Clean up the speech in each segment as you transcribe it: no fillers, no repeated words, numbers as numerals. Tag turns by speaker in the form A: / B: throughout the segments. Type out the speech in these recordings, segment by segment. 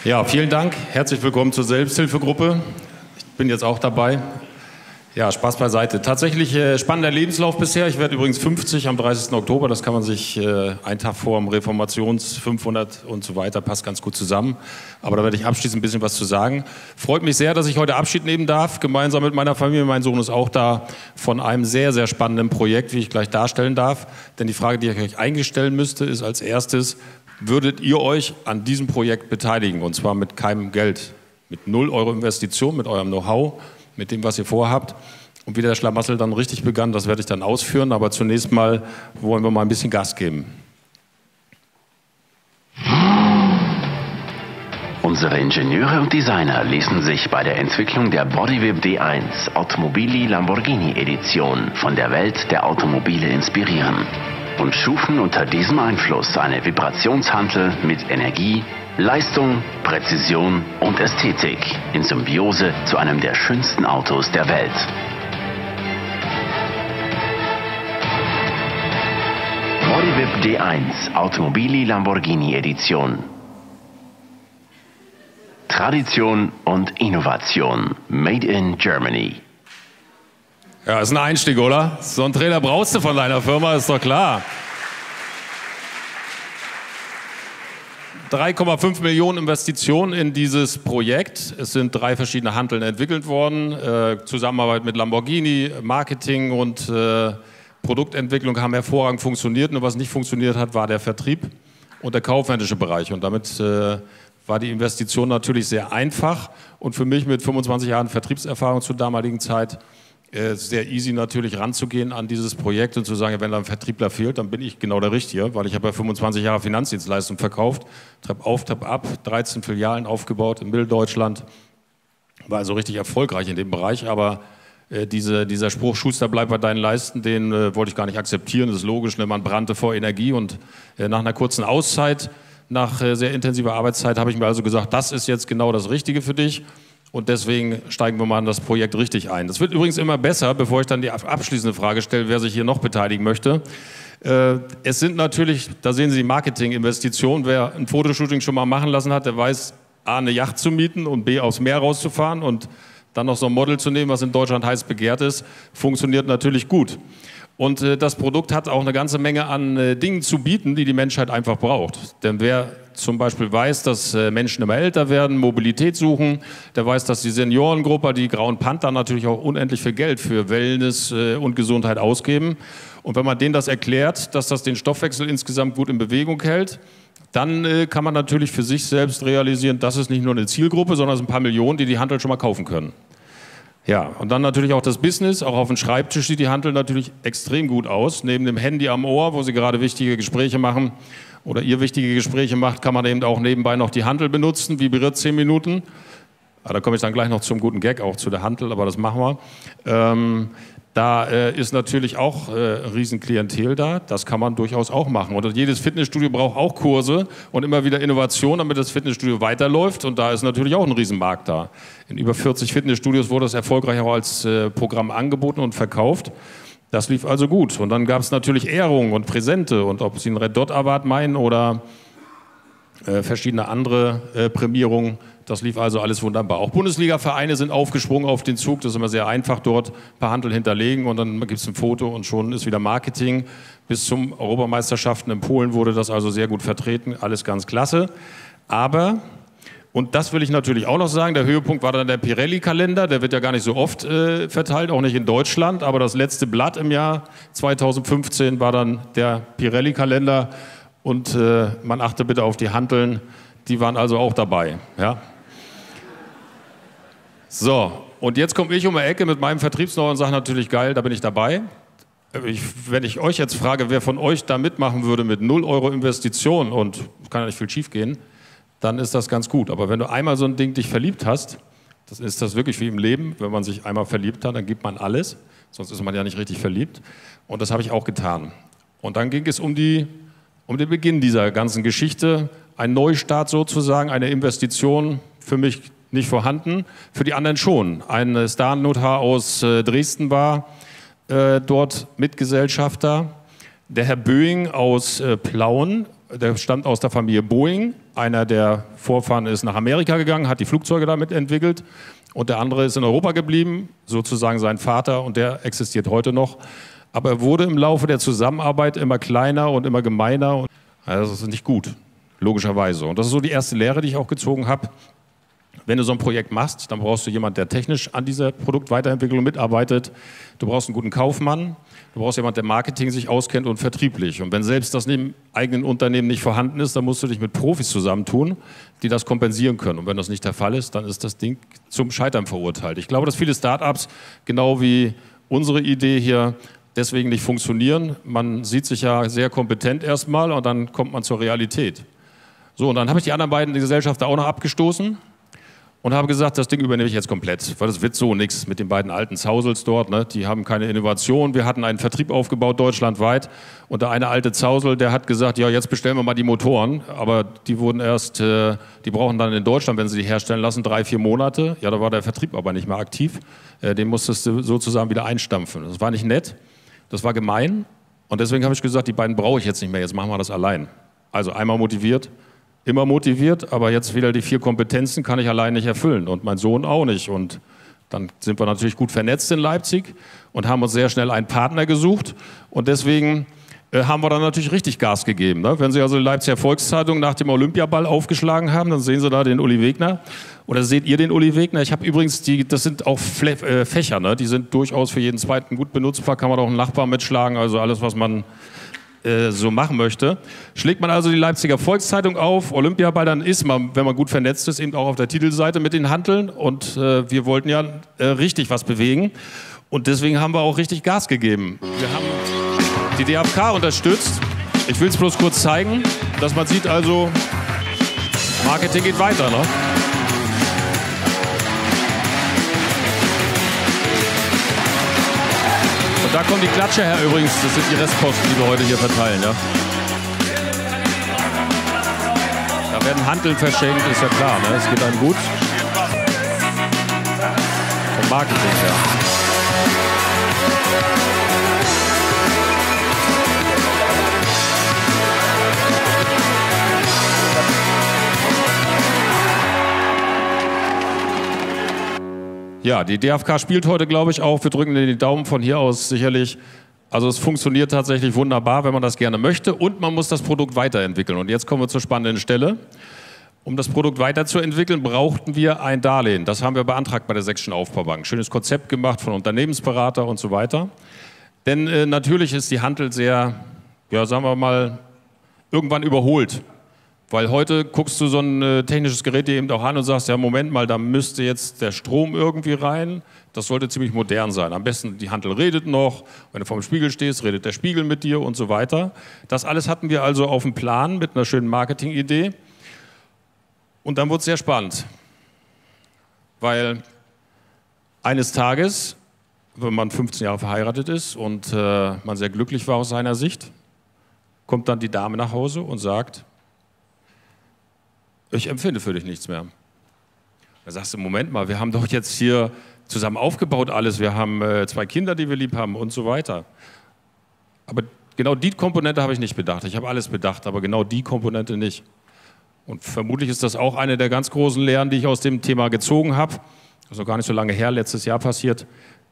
A: Ja, vielen Dank. Herzlich willkommen zur Selbsthilfegruppe. Ich bin jetzt auch dabei. Ja, Spaß beiseite. Tatsächlich spannender Lebenslauf bisher. Ich werde übrigens 50 am 30. Oktober. Das kann man sich einen Tag vor dem Reformations 500 und so weiter, passt ganz gut zusammen. Aber da werde ich abschließend ein bisschen was zu sagen. Freut mich sehr, dass ich heute Abschied nehmen darf, gemeinsam mit meiner Familie. Mein Sohn ist auch da, von einem sehr, sehr spannenden Projekt, wie ich gleich darstellen darf. Denn die Frage, die ich euch eigentlich stellen müsste, ist als erstes: Würdet ihr euch an diesem Projekt beteiligen? Und zwar mit keinem Geld, mit 0 Euro Investition, mit eurem Know-how, mit dem, was ihr vorhabt. Und wie der Schlamassel dann richtig begann, das werde ich dann ausführen. Aber zunächst mal wollen wir mal ein bisschen Gas geben.
B: Unsere Ingenieure und Designer ließen sich bei der Entwicklung der Bodywip D1 Automobili Lamborghini Edition von der Welt der Automobile inspirieren und schufen unter diesem Einfluss eine Vibrationshantel mit Energie, Leistung, Präzision und Ästhetik in Symbiose zu einem der schönsten Autos der Welt. Bodywip D1 Automobili Lamborghini Edition. Tradition und Innovation. Made in Germany.
A: Ja, ist ein Einstieg, oder? So einen Trailer brauchst du von deiner Firma, ist doch klar. 3,5 Millionen Investitionen in dieses Projekt. Es sind 3 verschiedene Hanteln entwickelt worden. Zusammenarbeit mit Lamborghini, Marketing und Produktentwicklung haben hervorragend funktioniert. Nur was nicht funktioniert hat, war der Vertrieb und der kaufmännische Bereich. Und damit war die Investition natürlich sehr einfach. Und für mich mit 25 Jahren Vertriebserfahrung zur damaligen Zeit sehr easy natürlich ranzugehen an dieses Projekt und zu sagen, wenn da ein Vertriebler fehlt, dann bin ich genau der Richtige, weil ich habe ja 25 Jahre Finanzdienstleistung verkauft, Trepp auf, Trepp ab, 13 Filialen aufgebaut in Mitteldeutschland, war also richtig erfolgreich in dem Bereich, aber dieser Spruch, Schuster, bleib bei deinen Leisten, den wollte ich gar nicht akzeptieren, das ist logisch, ne? Man brannte vor Energie und nach einer kurzen Auszeit, nach sehr intensiver Arbeitszeit habe ich mir also gesagt, das ist jetzt genau das Richtige für dich. Und deswegen steigen wir mal in das Projekt richtig ein. Das wird übrigens immer besser, bevor ich dann die abschließende Frage stelle, wer sich hier noch beteiligen möchte. Es sind natürlich, da sehen Sie die Marketinginvestitionen. Wer ein Fotoshooting schon mal machen lassen hat, der weiß, A, eine Yacht zu mieten und B, aufs Meer rauszufahren und dann noch so ein Model zu nehmen, was in Deutschland heiß begehrt ist, funktioniert natürlich gut. Und das Produkt hat auch eine ganze Menge an Dingen zu bieten, die die Menschheit einfach braucht. Denn wer zum Beispiel weiß, dass Menschen immer älter werden, Mobilität suchen, der weiß, dass die Seniorengruppe, die Grauen Panther, natürlich auch unendlich viel Geld für Wellness und Gesundheit ausgeben. Und wenn man denen das erklärt, dass das den Stoffwechsel insgesamt gut in Bewegung hält, dann kann man natürlich für sich selbst realisieren, das ist nicht nur eine Zielgruppe, sondern es sind ein paar Millionen, die die Handel schon mal kaufen können. Ja, und dann natürlich auch das Business, auch auf dem Schreibtisch sieht die Handel natürlich extrem gut aus. Neben dem Handy am Ohr, wo Sie gerade wichtige Gespräche machen oder ihr wichtige Gespräche macht, kann man eben auch nebenbei noch die Handel benutzen, vibriert 10 Minuten. Da komme ich dann gleich noch zum guten Gag, auch zu der Handel, aber das machen wir. Da ist natürlich auch Riesenklientel da, das kann man durchaus auch machen. Und jedes Fitnessstudio braucht auch Kurse und immer wieder Innovation, damit das Fitnessstudio weiterläuft. Und da ist natürlich auch ein Riesenmarkt da. In über 40 Fitnessstudios wurde das erfolgreich auch als Programm angeboten und verkauft. Das lief also gut. Und dann gab es natürlich Ehrungen und Präsente. Und ob Sie einen Red Dot Award meinen oder verschiedene andere Prämierungen, das lief also alles wunderbar. Auch Bundesliga-Vereine sind aufgesprungen auf den Zug. Das ist immer sehr einfach dort, ein paar Handel hinterlegen und dann gibt es ein Foto und schon ist wieder Marketing. Bis zum Europameisterschaften in Polen wurde das also sehr gut vertreten. Alles ganz klasse. Aber, und das will ich natürlich auch noch sagen, der Höhepunkt war dann der Pirelli-Kalender. Der wird ja gar nicht so oft verteilt, auch nicht in Deutschland. Aber das letzte Blatt im Jahr 2015 war dann der Pirelli-Kalender. Und man achte bitte auf die Hanteln, die waren also auch dabei. Ja? So, und jetzt komme ich um die Ecke mit meinem Vertriebsneuer und sage natürlich, geil, da bin ich dabei. Wenn ich euch jetzt frage, wer von euch da mitmachen würde mit 0 Euro Investition und kann ja nicht viel schief gehen, dann ist das ganz gut. Aber wenn du einmal so ein Ding dich verliebt hast, das ist das wirklich wie im Leben, wenn man sich einmal verliebt hat, dann gibt man alles, sonst ist man ja nicht richtig verliebt. Und das habe ich auch getan. Und dann ging es um den Beginn dieser ganzen Geschichte, ein Neustart sozusagen, eine Investition, für mich nicht vorhanden, für die anderen schon. Ein Star-Notar aus Dresden war dort Mitgesellschafter. Der Herr Böing aus Plauen der stammt aus der Familie Boeing. Einer der Vorfahren ist nach Amerika gegangen, hat die Flugzeuge damit entwickelt. Und der andere ist in Europa geblieben, sozusagen sein Vater, und der existiert heute noch. Aber er wurde im Laufe der Zusammenarbeit immer kleiner und immer gemeiner. Also das ist nicht gut, logischerweise. Und das ist so die erste Lehre, die ich auch gezogen habe. Wenn du so ein Projekt machst, dann brauchst du jemanden, der technisch an dieser Produktweiterentwicklung mitarbeitet. Du brauchst einen guten Kaufmann. Du brauchst jemanden, der Marketing sich auskennt und vertrieblich. Und wenn selbst das im eigenen Unternehmen nicht vorhanden ist, dann musst du dich mit Profis zusammentun, die das kompensieren können. Und wenn das nicht der Fall ist, dann ist das Ding zum Scheitern verurteilt. Ich glaube, dass viele Startups, genau wie unsere Idee hier, deswegen nicht funktionieren. Man sieht sich ja sehr kompetent erstmal und dann kommt man zur Realität. So, und dann habe ich die anderen beiden Gesellschafter auch noch abgestoßen. Und habe gesagt, das Ding übernehme ich jetzt komplett, weil das wird so nichts mit den beiden alten Zausels dort. Ne? Die haben keine Innovation. Wir hatten einen Vertrieb aufgebaut deutschlandweit. Und der eine alte Zausel, der hat gesagt, ja, jetzt bestellen wir mal die Motoren. Aber die wurden erst, die brauchen dann in Deutschland, wenn sie die herstellen lassen, 3, 4 Monate. Ja, da war der Vertrieb aber nicht mehr aktiv. Den musstest du sozusagen wieder einstampfen. Das war nicht nett, das war gemein. Und deswegen habe ich gesagt, die beiden brauche ich jetzt nicht mehr, jetzt machen wir das allein. Also einmal motiviert. Immer motiviert, aber jetzt wieder die 4 Kompetenzen kann ich allein nicht erfüllen und mein Sohn auch nicht. Und dann sind wir natürlich gut vernetzt in Leipzig und haben uns sehr schnell einen Partner gesucht. Und deswegen haben wir dann natürlich richtig Gas gegeben. Ne? Wenn Sie also die Leipziger Volkszeitung nach dem Olympiaball aufgeschlagen haben, dann sehen Sie da den Uli Wegner. Oder seht ihr den Uli Wegner? Ich habe übrigens, das sind auch Fächer, ne? Die sind durchaus für jeden Zweiten gut benutzbar. Kann man auch einen Nachbarn mitschlagen, also alles, was man so machen möchte. Schlägt man also die Leipziger Volkszeitung auf, Olympiaball, dann ist man, wenn man gut vernetzt ist, eben auch auf der Titelseite mit den Hanteln. Und wir wollten ja richtig was bewegen. Und deswegen haben wir auch richtig Gas gegeben. Wir haben die DFK unterstützt. Ich will es bloß kurz zeigen, dass man sieht also, Marketing geht weiter. Ne? Und da kommen die Klatscher her übrigens, das sind die Restposten, die wir heute hier verteilen. Ja? Da werden Hanteln verschenkt, ist ja klar, ne? Es geht einem gut. Vom Marketing her. Ja, die DFK spielt heute, glaube ich, auch. Wir drücken die Daumen von hier aus sicherlich. Also es funktioniert tatsächlich wunderbar, wenn man das gerne möchte. Und man muss das Produkt weiterentwickeln. Und jetzt kommen wir zur spannenden Stelle. Um das Produkt weiterzuentwickeln, brauchten wir ein Darlehen. Das haben wir beantragt bei der Sächsischen Aufbaubank. Schönes Konzept gemacht von Unternehmensberater und so weiter. Denn natürlich ist die Hantel sehr, ja, sagen wir mal, irgendwann überholt. Weil heute guckst du so ein technisches Gerät dir eben auch an und sagst, ja Moment mal, da müsste jetzt der Strom irgendwie rein. Das sollte ziemlich modern sein. Am besten die Hantel redet noch, wenn du vorm Spiegel stehst, redet der Spiegel mit dir und so weiter. Das alles hatten wir also auf dem Plan mit einer schönen Marketingidee. Und dann wurde es sehr spannend. Weil eines Tages, wenn man 15 Jahre verheiratet ist und man sehr glücklich war aus seiner Sicht, kommt dann die Dame nach Hause und sagt, ich empfinde für dich nichts mehr. Da sagst du, Moment mal, wir haben doch jetzt hier zusammen aufgebaut alles, wir haben 2 Kinder, die wir lieb haben und so weiter. Aber genau die Komponente habe ich nicht bedacht. Ich habe alles bedacht, aber genau die Komponente nicht. Und vermutlich ist das auch eine der ganz großen Lehren, die ich aus dem Thema gezogen habe. Das ist noch gar nicht so lange her, letztes Jahr passiert,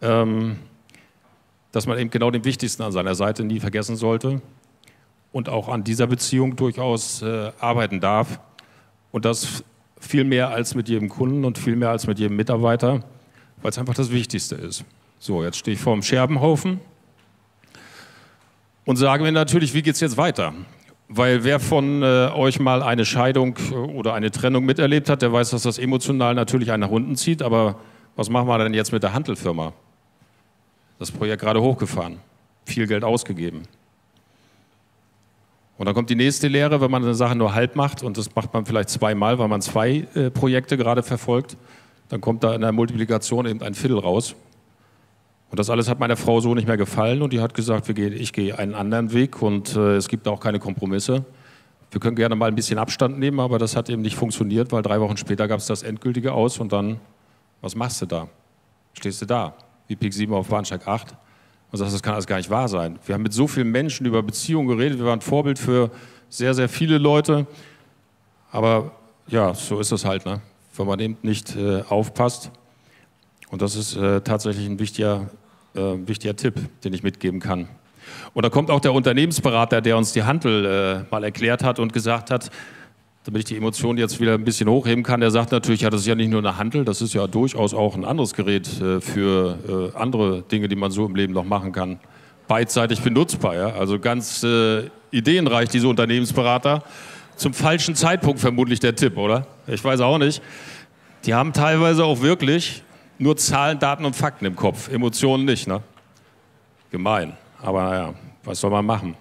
A: dass man eben genau den Wichtigsten an seiner Seite nie vergessen sollte und auch an dieser Beziehung durchaus arbeiten darf. Und das viel mehr als mit jedem Kunden und viel mehr als mit jedem Mitarbeiter, weil es einfach das Wichtigste ist. So, jetzt stehe ich vor dem Scherbenhaufen und sage mir natürlich, wie geht es jetzt weiter? Weil wer von euch mal eine Scheidung oder eine Trennung miterlebt hat, der weiß, dass das emotional natürlich einen nach unten zieht. Aber was machen wir denn jetzt mit der Hantelfirma? Das Projekt gerade hochgefahren, viel Geld ausgegeben. Und dann kommt die nächste Lehre, wenn man eine Sache nur halb macht, und das macht man vielleicht 2-mal, weil man 2 Projekte gerade verfolgt, dann kommt da in der Multiplikation eben ein Viertel raus. Und das alles hat meiner Frau so nicht mehr gefallen und die hat gesagt, ich gehe einen anderen Weg und es gibt auch keine Kompromisse. Wir können gerne mal ein bisschen Abstand nehmen, aber das hat eben nicht funktioniert, weil 3 Wochen später gab es das endgültige Aus und dann, was machst du da? Stehst du da, wie Pik 7 auf Bahnsteig 8 und sagst, das kann alles gar nicht wahr sein. Wir haben mit so vielen Menschen über Beziehungen geredet, wir waren Vorbild für sehr, sehr viele Leute. Aber ja, so ist es halt, ne? Wenn man eben nicht aufpasst. Und das ist tatsächlich ein wichtiger Tipp, den ich mitgeben kann. Und da kommt auch der Unternehmensberater, der uns die Handel mal erklärt hat und gesagt hat, damit ich die Emotionen jetzt wieder ein bisschen hochheben kann, der sagt natürlich, ja, das ist ja nicht nur eine Handel, das ist ja durchaus auch ein anderes Gerät für andere Dinge, die man so im Leben noch machen kann. Beidseitig benutzbar, ja? Also ganz ideenreich, diese Unternehmensberater. Zum falschen Zeitpunkt vermutlich der Tipp, oder? Ich weiß auch nicht. Die haben teilweise auch wirklich nur Zahlen, Daten und Fakten im Kopf, Emotionen nicht, ne? Gemein, aber naja, was soll man machen?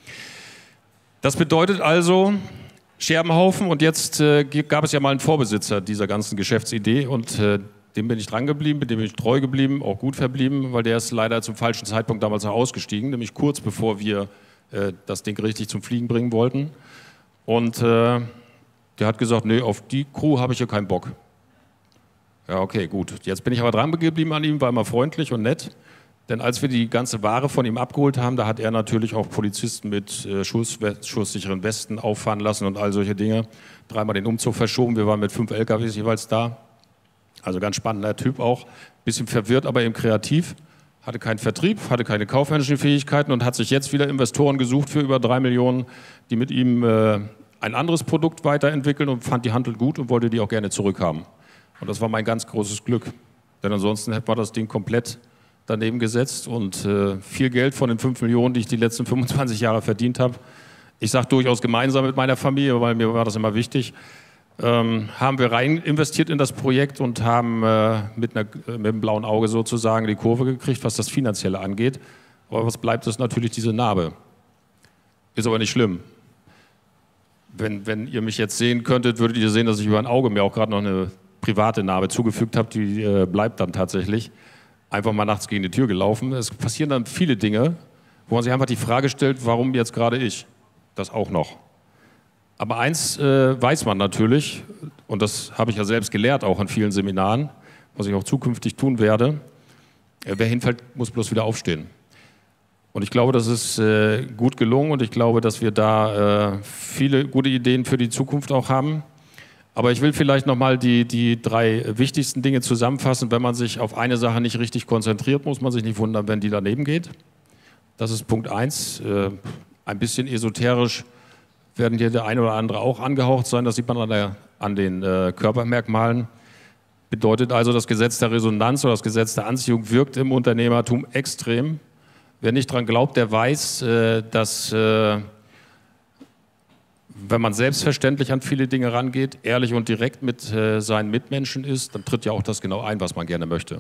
A: Das bedeutet also, Scherbenhaufen, und jetzt gab es ja mal einen Vorbesitzer dieser ganzen Geschäftsidee und dem bin ich dran geblieben, dem bin ich treu geblieben, auch gut verblieben, weil der ist leider zum falschen Zeitpunkt damals auch ausgestiegen, nämlich kurz bevor wir das Ding richtig zum Fliegen bringen wollten. Und der hat gesagt, nee, auf die Crew habe ich ja keinen Bock. Ja, okay, gut. Jetzt bin ich aber dran geblieben an ihm, war immer freundlich und nett. Denn als wir die ganze Ware von ihm abgeholt haben, da hat er natürlich auch Polizisten mit schusssicheren Westen auffahren lassen und all solche Dinge. Dreimal den Umzug verschoben, wir waren mit 5 LKWs jeweils da. Also ganz spannender Typ auch, bisschen verwirrt, aber eben kreativ. Hatte keinen Vertrieb, hatte keine kaufmännischen Fähigkeiten und hat sich jetzt wieder Investoren gesucht für über 3 Millionen, die mit ihm ein anderes Produkt weiterentwickeln, und fand die Handel gut und wollte die auch gerne zurückhaben. Und das war mein ganz großes Glück. Denn ansonsten hätte man das Ding komplett daneben gesetzt und viel Geld von den 5 Millionen, die ich die letzten 25 Jahre verdient habe, ich sage durchaus gemeinsam mit meiner Familie, weil mir war das immer wichtig, haben wir rein investiert in das Projekt und haben mit dem blauen Auge sozusagen die Kurve gekriegt, was das Finanzielle angeht. Aber was bleibt, ist natürlich diese Narbe. Ist aber nicht schlimm. Wenn ihr mich jetzt sehen könntet, würdet ihr sehen, dass ich über ein Auge mir auch gerade noch eine private Narbe zugefügt habe, die bleibt dann tatsächlich. Einfach mal nachts gegen die Tür gelaufen. Es passieren dann viele Dinge, wo man sich einfach die Frage stellt, warum jetzt gerade ich? Das auch noch. Aber eins weiß man natürlich, und das habe ich ja selbst gelehrt, auch an vielen Seminaren, was ich auch zukünftig tun werde, wer hinfällt, muss bloß wieder aufstehen. Und ich glaube, das ist gut gelungen, und ich glaube, dass wir da viele gute Ideen für die Zukunft auch haben. Aber ich will vielleicht nochmal die 3 wichtigsten Dinge zusammenfassen. Wenn man sich auf eine Sache nicht richtig konzentriert, muss man sich nicht wundern, wenn die daneben geht. Das ist Punkt 1. Ein bisschen esoterisch werden hier der eine oder andere auch angehaucht sein. Das sieht man an den Körpermerkmalen. Bedeutet also, das Gesetz der Resonanz oder das Gesetz der Anziehung wirkt im Unternehmertum extrem. Wer nicht dran glaubt, der weiß, dass wenn man selbstverständlich an viele Dinge rangeht, ehrlich und direkt mit seinen Mitmenschen ist, dann tritt ja auch das genau ein, was man gerne möchte.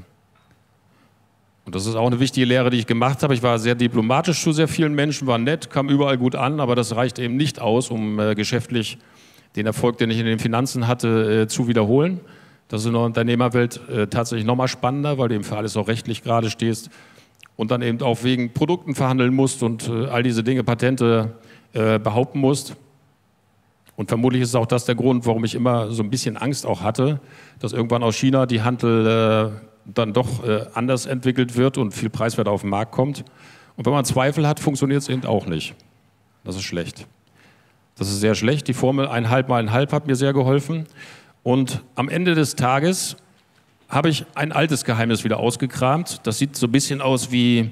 A: Und das ist auch eine wichtige Lehre, die ich gemacht habe. Ich war sehr diplomatisch zu sehr vielen Menschen, war nett, kam überall gut an, aber das reicht eben nicht aus, um geschäftlich den Erfolg, den ich in den Finanzen hatte, zu wiederholen. Das ist in der Unternehmerwelt tatsächlich nochmal spannender, weil du eben für alles auch rechtlich gerade stehst und dann eben auch wegen Produkten verhandeln musst und all diese Dinge, Patente behaupten musst. Und vermutlich ist auch das der Grund, warum ich immer so ein bisschen Angst auch hatte, dass irgendwann aus China die Handel dann doch anders entwickelt wird und viel preiswerter auf den Markt kommt. Und wenn man Zweifel hat, funktioniert es eben auch nicht. Das ist schlecht. Das ist sehr schlecht. Die Formel 1,5 mal 1,5 hat mir sehr geholfen. Und am Ende des Tages habe ich ein altes Geheimnis wieder ausgekramt. Das sieht so ein bisschen aus wie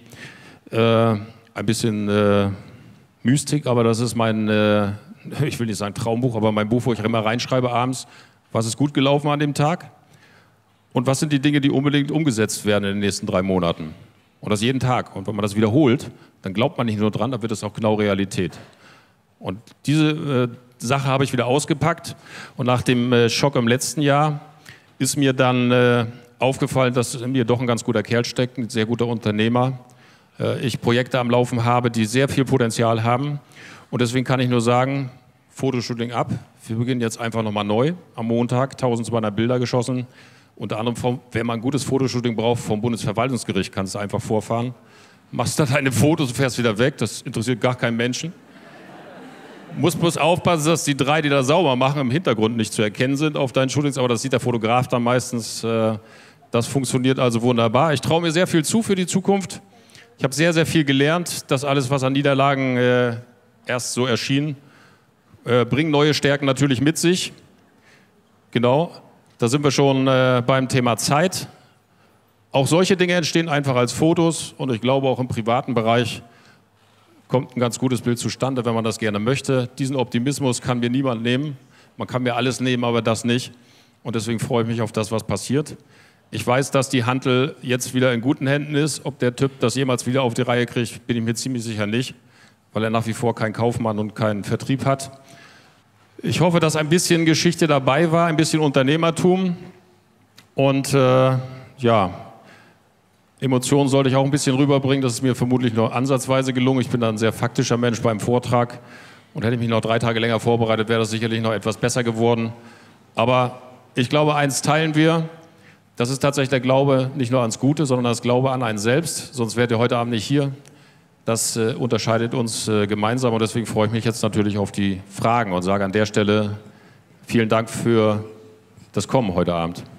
A: ein bisschen Mystik, aber das ist mein, ich will nicht sagen Traumbuch, aber mein Buch, wo ich immer reinschreibe abends, was ist gut gelaufen an dem Tag und was sind die Dinge, die unbedingt umgesetzt werden in den nächsten 3 Monaten. Und das jeden Tag. Und wenn man das wiederholt, dann glaubt man nicht nur dran, dann wird es auch genau Realität. Und diese Sache habe ich wieder ausgepackt. Und nach dem Schock im letzten Jahr ist mir dann aufgefallen, dass in mir doch ein ganz guter Kerl steckt, ein sehr guter Unternehmer. Ich Projekte am Laufen habe, die sehr viel Potenzial haben. Und deswegen kann ich nur sagen, Fotoshooting ab. Wir beginnen jetzt einfach nochmal neu. Am Montag 1200 Bilder geschossen. Unter anderem, wenn man ein gutes Fotoshooting braucht, vom Bundesverwaltungsgericht kannst du einfach vorfahren. Machst dann deine Fotos und fährst wieder weg. Das interessiert gar keinen Menschen. Muss bloß aufpassen, dass die 3, die da sauber machen, im Hintergrund nicht zu erkennen sind auf deinen Shootings. Aber das sieht der Fotograf dann meistens. Das funktioniert also wunderbar. Ich traue mir sehr viel zu für die Zukunft. Ich habe sehr, sehr viel gelernt. Das alles, was an Niederlagen erst so erschien, bringen neue Stärken natürlich mit sich. Genau, da sind wir schon beim Thema Zeit. Auch solche Dinge entstehen einfach als Fotos und ich glaube auch im privaten Bereich kommt ein ganz gutes Bild zustande, wenn man das gerne möchte. Diesen Optimismus kann mir niemand nehmen. Man kann mir alles nehmen, aber das nicht. Und deswegen freue ich mich auf das, was passiert. Ich weiß, dass die Hantel jetzt wieder in guten Händen ist. Ob der Typ das jemals wieder auf die Reihe kriegt, bin ich mir ziemlich sicher nicht, weil er nach wie vor keinen Kaufmann und keinen Vertrieb hat. Ich hoffe, dass ein bisschen Geschichte dabei war, ein bisschen Unternehmertum und ja, Emotionen sollte ich auch ein bisschen rüberbringen. Das ist mir vermutlich nur ansatzweise gelungen. Ich bin da ein sehr faktischer Mensch beim Vortrag und hätte ich mich noch 3 Tage länger vorbereitet, wäre das sicherlich noch etwas besser geworden. Aber ich glaube, eins teilen wir. Das ist tatsächlich der Glaube nicht nur ans Gute, sondern das Glaube an einen selbst. Sonst wärt ihr heute Abend nicht hier. Das unterscheidet uns gemeinsam und deswegen freue ich mich jetzt natürlich auf die Fragen und sage an der Stelle vielen Dank für das Kommen heute Abend.